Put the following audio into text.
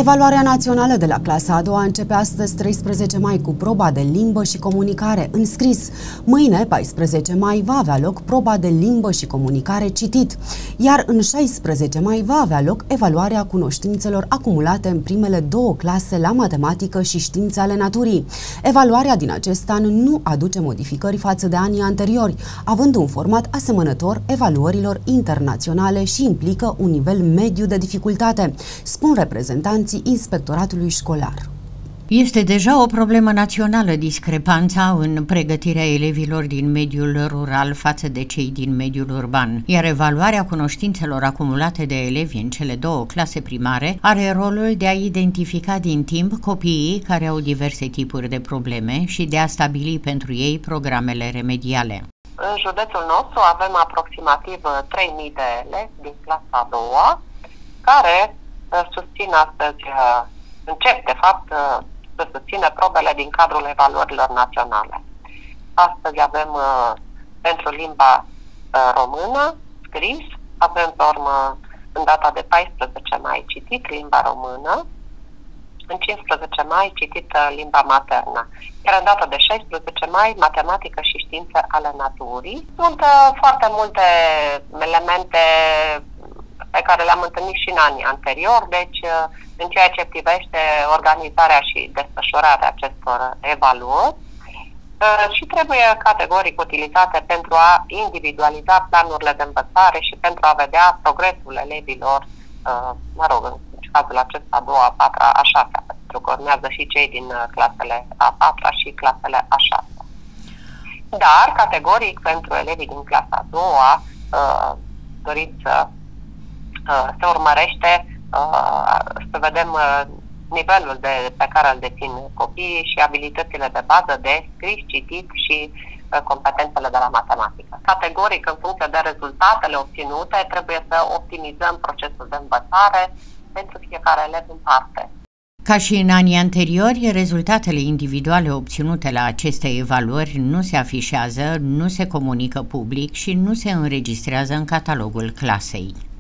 Evaluarea națională de la clasa a doua începe astăzi, 13 mai, cu proba de limbă și comunicare în scris. Mâine, 14 mai, va avea loc proba de limbă și comunicare citit, iar în 16 mai va avea loc evaluarea cunoștințelor acumulate în primele două clase la matematică și științe ale naturii. Evaluarea din acest an nu aduce modificări față de anii anteriori, având un format asemănător evaluărilor internaționale și implică un nivel mediu de dificultate, spun reprezentanții Inspectoratului Școlar. Este deja o problemă națională discrepanța în pregătirea elevilor din mediul rural față de cei din mediul urban, iar evaluarea cunoștințelor acumulate de elevi în cele două clase primare are rolul de a identifica din timp copiii care au diverse tipuri de probleme și de a stabili pentru ei programele remediale. În județul nostru avem aproximativ 3.000 de elevi din clasa a doua care susțin astăzi, încep de fapt să susțină probele din cadrul evaluărilor naționale. Astăzi avem pentru limba română scris, avem pe urmă în data de 14 mai citit limba română, în 15 mai citit limba maternă, iar în data de 16 mai matematică și științe ale naturii. Sunt foarte multe elemente pe care le-am întâlnit și în anii anteriori, deci în ceea ce privește organizarea și desfășurarea acestor evaluări și trebuie categoric utilizate pentru a individualiza planurile de învățare și pentru a vedea progresul elevilor, în cazul acesta a doua, a patra, a șasea, pentru că urmează și cei din clasele a patra și clasele a șasea. Dar, categoric, pentru elevii din clasa a doua, doriți să se urmărește să vedem nivelul pe care îl dețin copiii și abilitățile de bază de scris, citit și competențele de la matematică. Categoric, în funcție de rezultatele obținute, trebuie să optimizăm procesul de învățare pentru fiecare elev în parte. Ca și în anii anteriori, rezultatele individuale obținute la aceste evaluări nu se afișează, nu se comunică public și nu se înregistrează în catalogul clasei.